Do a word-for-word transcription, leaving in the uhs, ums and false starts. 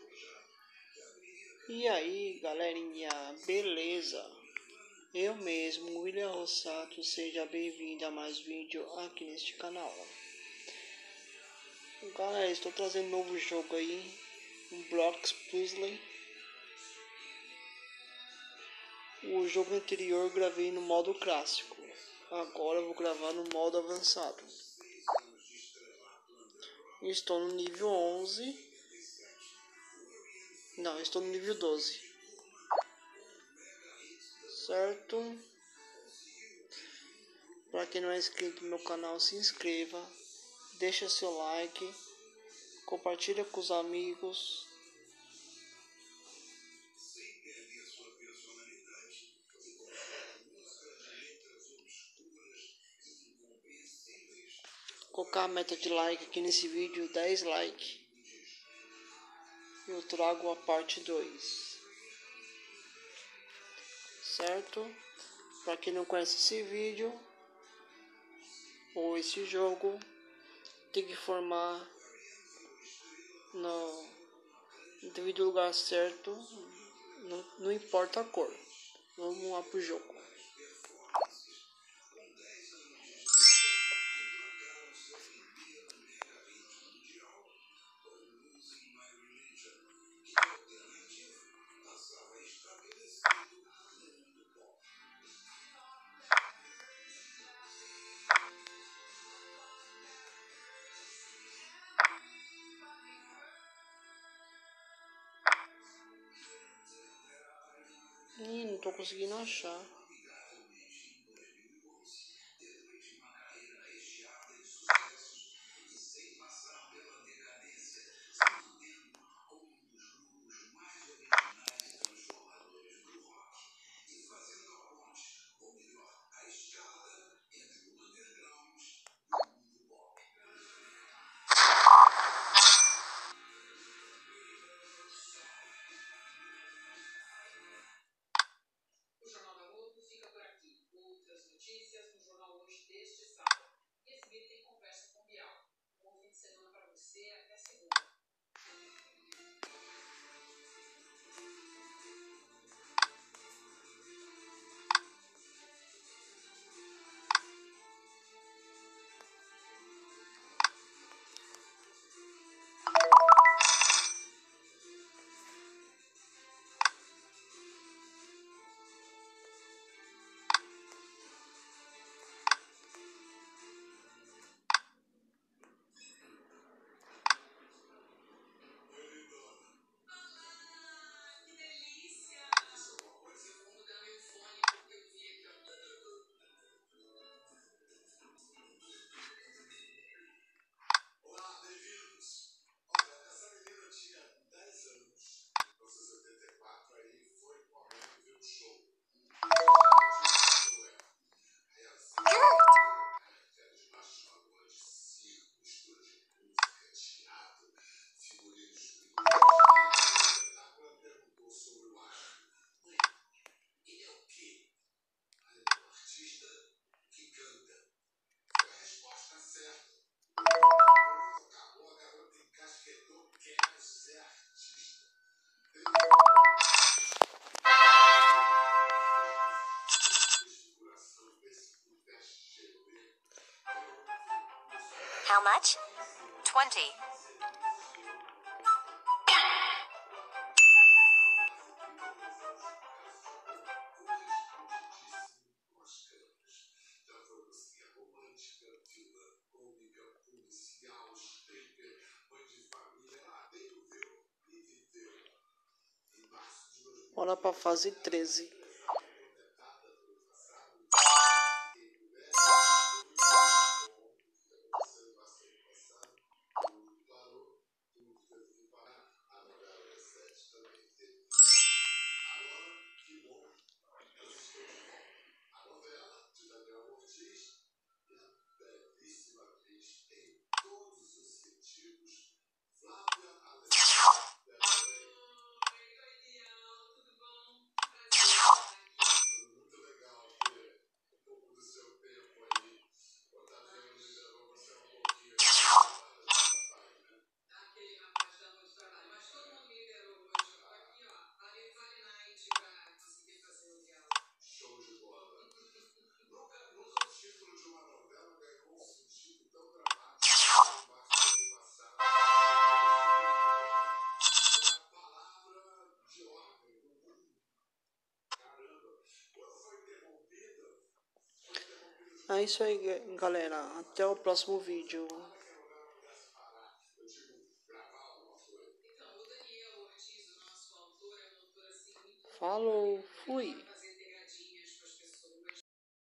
E aí, galerinha, beleza? Eu mesmo, William Rossato, seja bem-vindo a mais vídeo aqui neste canal. Galera, estou trazendo um novo jogo aí, um Blox Puzzle. O jogo anterior eu gravei no modo clássico, agora eu vou gravar no modo avançado. Estou no nível onze. Não, estou no nível doze. Certo? Para quem não é inscrito no meu canal, se inscreva, deixa seu like, compartilha com os amigos. Colocar a meta de like aqui nesse vídeo, dez likes. Eu trago a parte dois. Certo? Para quem não conhece esse vídeo ou esse jogo, tem que formar no devido lugar certo, não, não importa a cor. Vamos lá pro jogo. Ih, não tô conseguindo achar. Notícias no Jornal Hoje deste sábado. E a seguir tem conversa com Bial. Um bom fim de semana para você. Até segunda. How much? Twenty. Bora pra fase treze. É isso aí, galera. Até o próximo vídeo. Falou, fui.